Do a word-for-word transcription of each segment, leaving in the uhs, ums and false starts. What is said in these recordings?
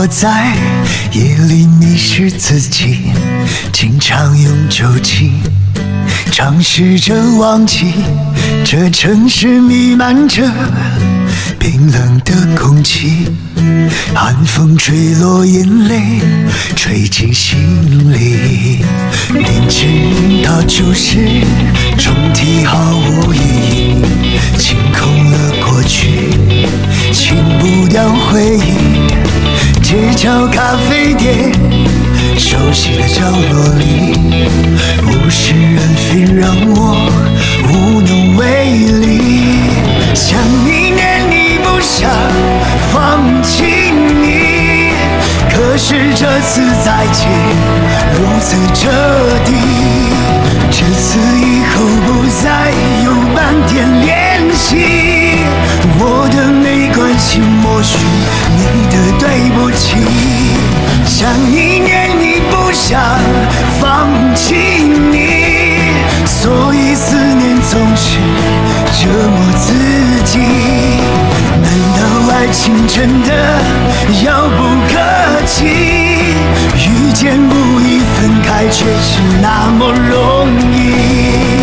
在夜里迷失自己，经常用酒精尝试着忘记，这城市弥漫着冰冷的空气，寒风吹落眼泪，吹进心里。明知道注视重提毫无意义，清空了过去，清不掉回忆。街角咖啡店，熟悉的角落里，物是人非让我无能为力。想你念你不想放弃你，可是这次再见如此彻底，这次以后不再有半点联系。我的没关系，默许你的对不起。想你念你不想放弃你，所以思念总是折磨自己。难道爱情真的遥不可及？遇见不易，分开却是那么容易。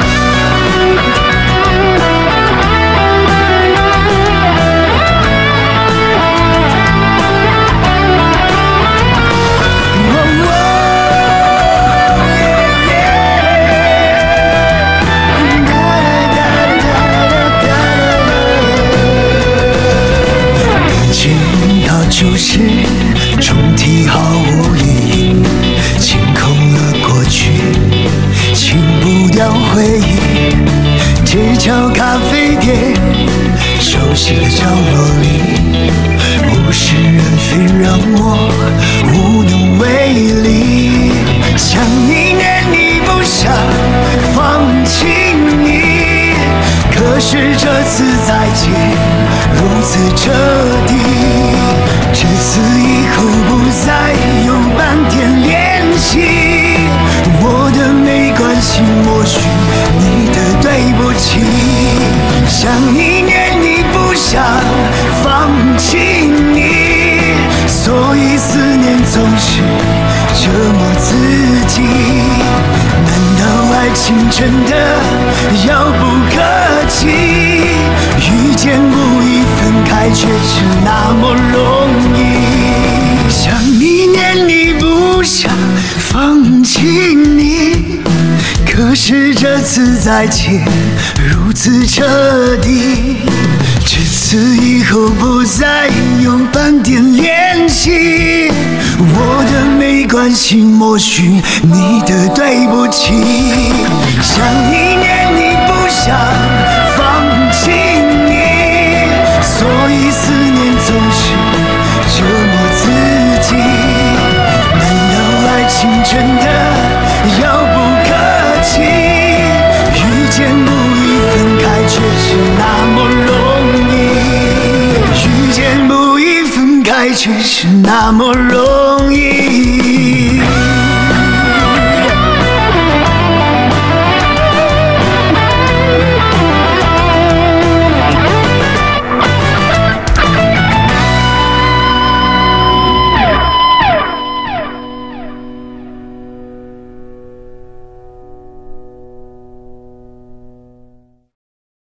注视重提毫无意义，清空了过去，清不掉回忆。街角咖啡店，熟悉的角落里，物是人非让我无能为力。想你念你不想放弃你，可是这次再见如此彻底，这次以后不再有半点联系。我的没关系，默许你的对不起。想你念你不想放弃你，所以思念总是折磨自己。难道爱情真的遥不可及？遇见不易，分开却是那么容易。想你念你不想放弃你，可是这次再见如此彻底，这次以后不再有半点联系。我的没关系，默许你的对不起。想你念你不想放弃你，所以思念总是折磨自己。难道爱情真的遥不可及？遇见不易，分开却是那么容易。遇见不易，分开却是那么容易。